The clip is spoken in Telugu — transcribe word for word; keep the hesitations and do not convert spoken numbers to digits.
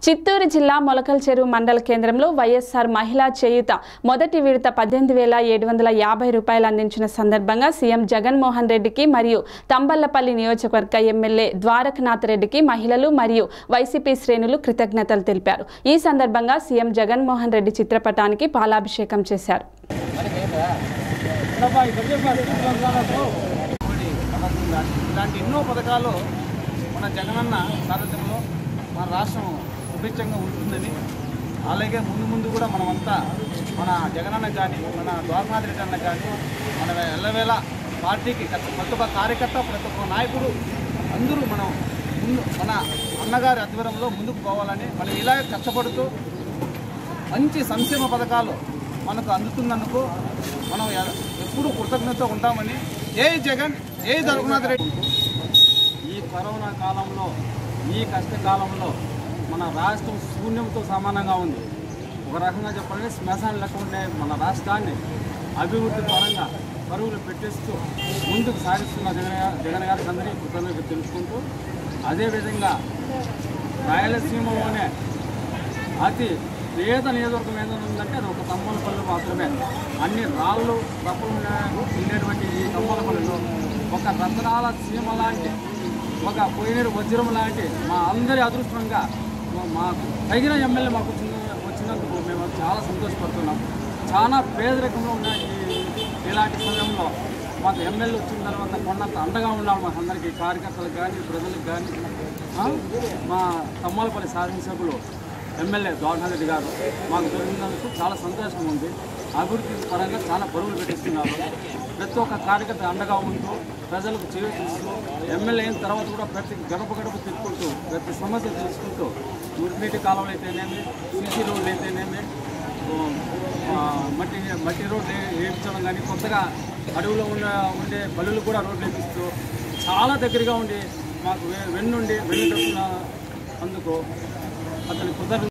చిత్తూరు జిల్లా మొలకల్చెరువు మండల కేంద్రంలో వైఎస్ఆర్ మహిళా చేయూత మొదటి విడత పద్దెనిమిది వేల ఏడు వందల యాభై రూపాయలు అందించిన సందర్భంగా సీఎం జగన్మోహన్ రెడ్డికి మరియు తంబళ్లపల్లి నియోజకవర్గ ఎమ్మెల్యే ద్వారకనాథ్ రెడ్డికి మహిళలు మరియు వైసీపీ శ్రేణులు కృతజ్ఞతలు తెలిపారు। ఈ సందర్భంగా సీఎం జగన్మోహన్ రెడ్డి చిత్రపటానికి పాలాభిషేకం చేశారు। మన జగనన్న సారథ్యంలో మన రాష్ట్రం సుభిక్షంగా ఉంటుందని, అలాగే ముందు ముందు కూడా మనమంతా మన జగనన్న కానీ మన ద్వారకనాథ్ రెడ్డి అన్న కానీ మన ఎల్లవేళ పార్టీకి ప్రతి ఒక్క కార్యకర్త ప్రతి ఒక్క నాయకుడు అందరూ మనం ముందు మన అన్నగారి ఆధ్వర్యంలో ముందుకు పోవాలని మనం ఇలాగే కష్టపడుతూ మంచి సంక్షేమ పథకాలు మనకు అందుతున్నందుకు మనం ఎప్పుడూ కృతజ్ఞత ఉంటామని జై జగన్ జై ద్వారకనాథ్ రెడ్డి। ఈ కరోనా కాలంలో ఈ కష్టకాలంలో మన రాష్ట్రం శూన్యంతో సమానంగా ఉంది। ఒక రకంగా చెప్పాలంటే శ్మశానం లెక్క ఉండే మన రాష్ట్రాన్ని అభివృద్ధి పరంగా పరుగులు పెట్టేస్తూ ముందుకు సాగిస్తున్న జగన్ జగన్ గారికి అందరికీ కృతజ్ఞతలు తెలుసుకుంటూ, అదేవిధంగా రాయలసీమలోనే అతి పేద నియోజకవర్గం ఏదైనా ఉందంటే అది ఒక తంబళ్లపల్లి మాత్రమే। అన్ని రాళ్ళు తప్పులు ఉండేటువంటి ఈ తంబళ్లపల్లిలో ఒక రత్నాల సీమ లాంటి ఒక పోయిన వజ్రం లాంటి మా అందరి అదృష్టంగా మాకు తగిన ఎమ్మెల్యే మాకు వచ్చినందుకు మేము చాలా సంతోషపడుతున్నాం। చాలా పేదరికంలో ఉన్న ఈ ఇలాంటి సమయంలో మాకు ఎమ్మెల్యే వచ్చిన తర్వాత కొన్నంత అండగా ఉండాలి మాకు అందరికీ, కార్యకర్తలకు కానీ ప్రజలకు కానీ। మా తమ్మలపల్లి శాసనసభ్యులు ఎమ్మెల్యే ద్వారకనాథ్ రెడ్డి గారు మాకు దొరికినందుకు చాలా సంతోషంగా ఉంది। అభివృద్ధి పరంగా చాలా పరుగులు పెట్టిస్తున్నారు। ప్రతి ఒక్క కార్యకర్త అండగా ఉంటూ ప్రజలకు చేరుతూ ఎమ్మెల్యే అయిన తర్వాత కూడా ప్రతి గడప గడప తిప్పుకుంటూ ప్రతి సమస్య తెలుసుకుంటూ మురినీటి కాలువలు అయితేనేమి, సీసీ రోడ్లు అయితేనేమి, మట్టి మట్టి రోడ్లు వేయించడం కానీ, కొత్తగా అడవులో ఉన్న ఉండే బలులు కూడా రోడ్లు వేపిస్తూ చాలా దగ్గరగా ఉండి మాకు వెన్నుండి వెన్ను అందుకు అతని కుదర